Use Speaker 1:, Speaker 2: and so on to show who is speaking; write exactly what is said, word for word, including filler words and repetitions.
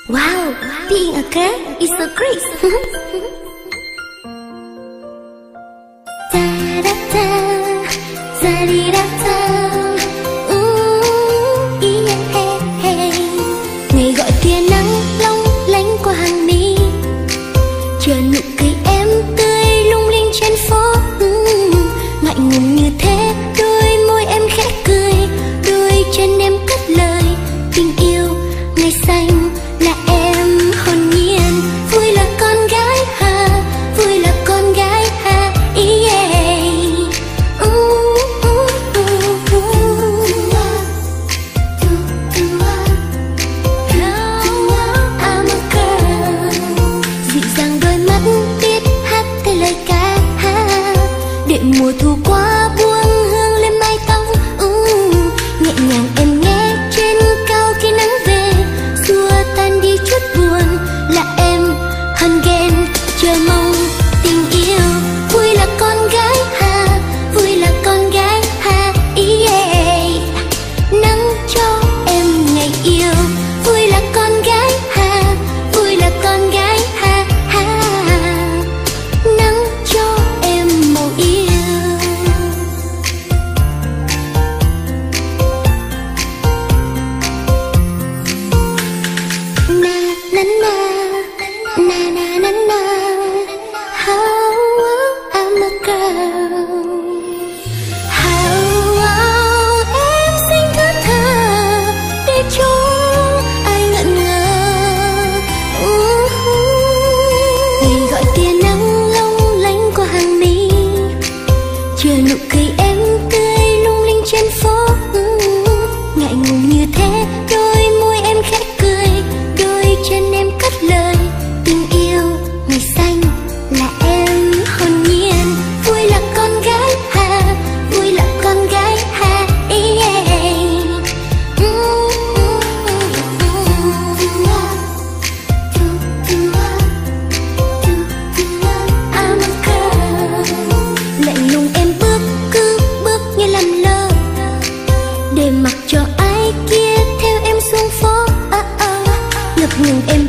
Speaker 1: Wow, being a girl is so great. Da da da, da di da da. Ooh, yeah, hey, hey. Ngày gọi tia nắng long lánh qua hàng mi, chờ nụ cười em tươi lung linh trên phố. Uhm, ngại ngùng như thế, đôi môi em khẽ cười, đôi chân em cất lời tình yêu ngày xanh. Là em hồn nhiên, vui là con gái ha, vui là con gái ha, yeah. Ooh, ooh, ooh, ooh. I'm a girl. Dịu dàng đôi mắt biết hát theo lời ca ha, để mùa thu qua buông hương lên mái tóc. uh, Nhẹ nhàng em nghe trên cao khi nắng về, xua tan đi chút buồn. Là em hân ghen chờ mong tình yêu, vui là con gái ha, vui là con gái ha, yeah. Nắng cho em ngày yêu, vui là con gái ha, vui là con gái ha, ha. Nắng cho em màu yêu. Na na na, na na na na. How I'm a girl. How em xinh thướt tha để cho ai ngẩn ngơ. Uh-huh. Ngày gọi tia nắng long lánh qua hàng mi, chờ nụ cười em tươi lung linh trên phố. Uh-huh. Ngại ngùng như thế, đôi môi em khẽ cười, đôi chân em cất lời tình yêu ngày xanh. Là em hồn nhiên, vui là con gái ha, vui là con gái ha, yeah. Ooh, I'm a girl. Lạnh lùng em bước cứ bước như làm lơ, để mặc cho ai kia theo em xuống phố. uh -uh. Ngập ngừng em